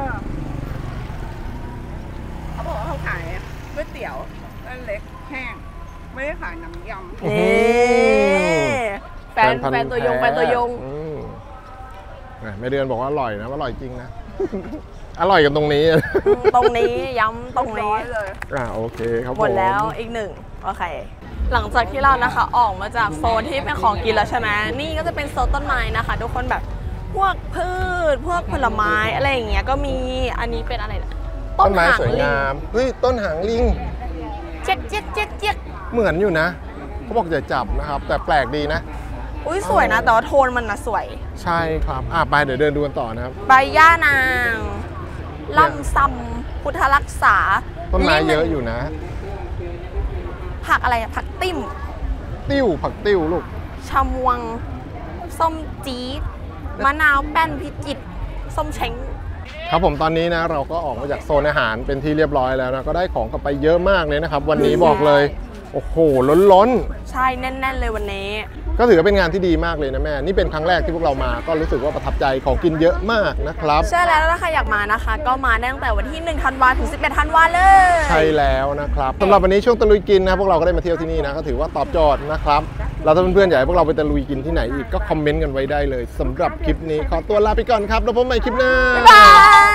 Speaker 3: เขาบอกว่าเขาขายก๋วยเตี๋ยวเส้นเล็กแห้ง ไม่ได้ขายน้ำยำ
Speaker 1: นี่แฟน
Speaker 2: พัธุ์
Speaker 1: ตัวยง
Speaker 2: ท้
Speaker 1: แฟนตัวยง
Speaker 2: แม่เดือนบอกว่าอร่อยนะว่าอร่อยจริงนะ อร่อยกันตรงนี้
Speaker 1: ตรงนี้ย้ำตรงนี้
Speaker 3: ร้อยเลย
Speaker 2: โอเคครับ
Speaker 1: หมดแล้ว
Speaker 2: ผ
Speaker 1: อีกหนึ่งโอเค หลังจากที่เรานะคะออกมาจากโซนที่เป็นของกินแล้วใช่ไหมนี่ก็จะเป็นโซนต้นไม้นะคะ ทุกคนแบบพวกพืชพวกผลไม้อะไรอย่างเงี้ยก็มีอันนี้เป็นอะไรนะ
Speaker 2: ต้นไม้
Speaker 1: หาง
Speaker 2: สวย
Speaker 1: ลิง
Speaker 2: งามเฮ้ยต้นหางลิง
Speaker 1: เจ๊กเจ๊กเจ๊กเจ๊ก
Speaker 2: เหมือนอยู่นะเขาบอกอย่าจับนะครับ แต่แปลกดีนะ
Speaker 1: อุ้ยสวยนะแต่ว่าโทนมันนะสวย
Speaker 2: ใช่ครับไปเดี๋ยวเดินดูกันต่อนะครับ
Speaker 1: ใบย่านางล่ำซำพุทธรักษา
Speaker 2: ต้นไม้เยอะอยู่นะ
Speaker 1: ผักอะไรอะผักติ้ม
Speaker 2: ติ้วผักติ้วลูก
Speaker 1: ชะมวง ส้มจี๊ดมะนาวแป้นพิจิตรส้มเช้ง
Speaker 2: ครับผมตอนนี้นะเราก็ออกมาจากโซนอาหารเป็นที่เรียบร้อยแล้วนะก็ได้ของกลับไปเยอะมากเลยนะครับ วันนี้บอกเลยโอ้โหล้น
Speaker 1: ใช่แน่น ๆ เลยวันนี้
Speaker 2: ๆก็ถือว่าเป็นงานที่ดีมากเลยนะแม่นี่เป็นครั้งแรกที่พวกเรามาก็รู้สึกว่าประทับใจของกินเยอะมากนะครับ
Speaker 1: ใช่แล้วถ้าใครอยากมานะคะ ก็มาได้ตั้งแต่วันที่1ธันวาถึง11ธันวาเลย
Speaker 2: ใช่แล้วนะครับสำหรับวันนี้ช่วงตะลุยกินนะพวกเราก็ได้มาเที่ยวที่นี่นะก็ถือว่าตอบโจทย์นะครับแล้วถ้าเพื่อนๆอยากให้พวกเราไปตะลุยกินที่ไหนอีกก็คอมเมนต์กันไว้ได้เลยสำหรับคลิปนี้ขอตัวลาไปก่อนครับแล้วพบกันใหม่คลิปหน้า
Speaker 1: บ๊ายบาย